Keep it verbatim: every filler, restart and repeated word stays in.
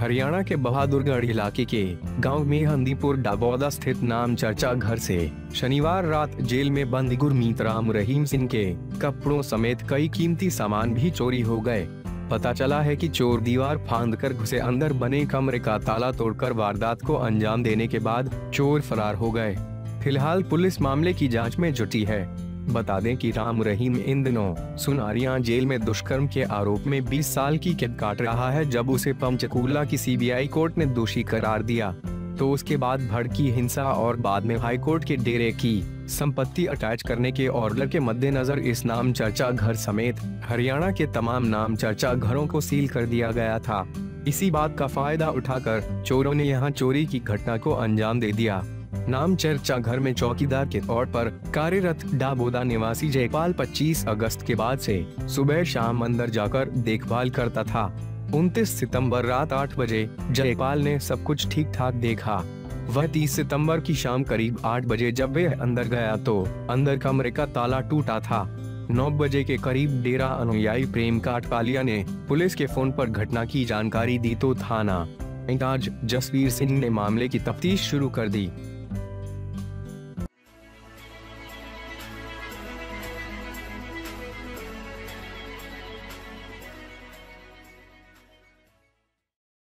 हरियाणा के बहादुरगढ़ इलाके के गांव मेहंदीपुर डबौदा स्थित नामचंचा घर से शनिवार रात जेल में बंद गुरमीत राम रहीम सिंह के कपड़ों समेत कई कीमती सामान भी चोरी हो गए। पता चला है कि चोर दीवार फांदकर घुसे अंदर बने कमरे का ताला तोड़कर वारदात को अंजाम देने के बाद चोर फरार हो गए। फिलहाल पुलिस मामले की जांच में जुटी है। बता दें कि राम रहीम इन दिनों सुनारिया जेल में दुष्कर्म के आरोप में बीस साल की कैद काट रहा है। जब उसे पंचकूला की सीबीआई कोर्ट ने दोषी करार दिया तो उसके बाद भड़की हिंसा और बाद में हाई कोर्ट के डेरे की संपत्ति अटैच करने के ऑर्डर के मद्देनजर इस नामचंचा घर समेत हरियाणा के तमाम नामचंचा घरों को सील कर दिया गया था। इसी बात का फायदा उठाकर चोरों ने यहां चोरी की घटना को अंजाम दे दिया। नामचंचा घर में चौकीदार के तौर पर कार्यरत दाबोदा निवासी जयपाल पच्चीस अगस्त के बाद से सुबह शाम अंदर जाकर देखभाल करता था। उनतीस सितंबर रात आठ बजे जयपाल ने सब कुछ ठीक ठाक देखा। वह तीस सितंबर की शाम करीब आठ बजे जब वह अंदर गया तो अंदर कमरे का ताला टूटा था। नौ बजे के करीब डेरा अनुयायी प्रेम काटपालिया ने पुलिस के फोन पर घटना की जानकारी दी तो थाना इंचार्ज जसवीर सिंह ने मामले की तफ्तीश शुरू कर दी।